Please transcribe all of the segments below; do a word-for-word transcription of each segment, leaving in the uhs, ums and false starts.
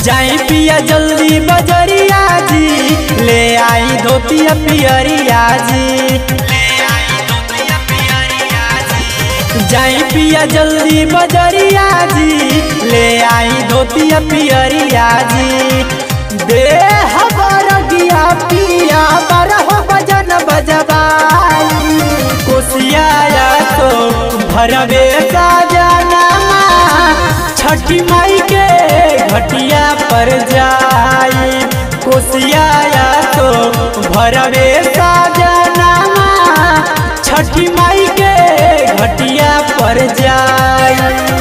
जाई पिया जल्दी बजरिया जी, ले आई धोतिया पियरिया जी। जाई पिया जल्दी बजरिया जी, ले आई धोतिया पियरिया जी। दे हमार गिया पिया बारह बजन बजबाई, कोसिया तो भरवे साजना, छठी माई के घटिया पर जाई। कोसिया तो भरवे साजना, छठी माई के घटिया पर जाई।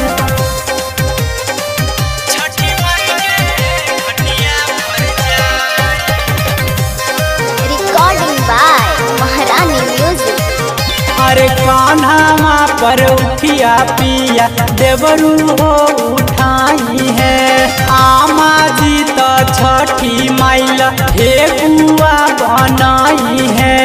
छठी माई के घटिया पर जाई। Recording by Maharani music. अरे कान्हा पर उठिया पिया देवरू हो उठाई है, आमा जी तो छठी माइल हे बुआ बनाई है।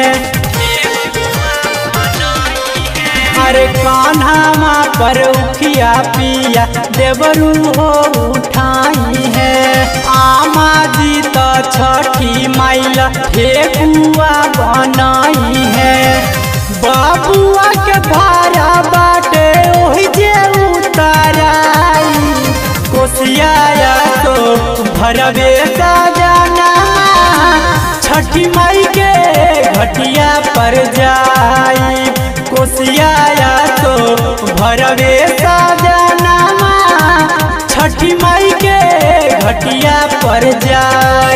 अरे कान्हा पर उठिया पिया देवरू हो उठाई है, आमा जी तो छठी माइल हे बुआ बनाई है। बाबुआ के भारा बाटे ओहि जे उताराई, कोसिया तो भरवे साजना, छठी माई के घटिया पर जाई। कोसिया तो भरवे साजना, छठी माई के घटिया पर जाई।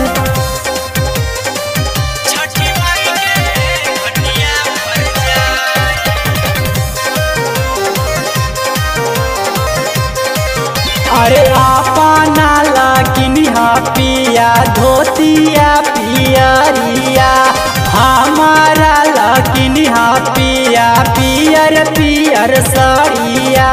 अरे आपा नाला किनिहा पिया धोतिया पियरिया, हमारा ला किनिहा पिया पियर पियर साड़िया।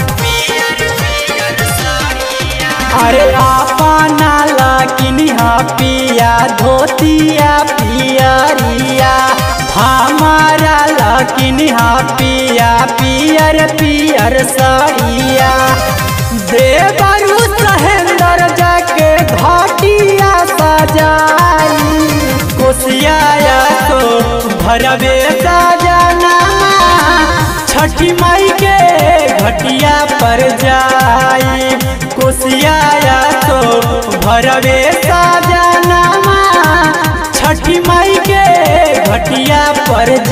अरे आपा नाला किनिहा पिया धोतिया पियरिया, हमारा ला किनिहा पिया पियर पियर साड़िया। देवरू सहेंदर जाके घाटिया सजाई, कोसिया तो भरवे साजना, छठी माई के घटिया पर जाई। कोसिया तो भरवे साजना, छठी माई के घटिया पर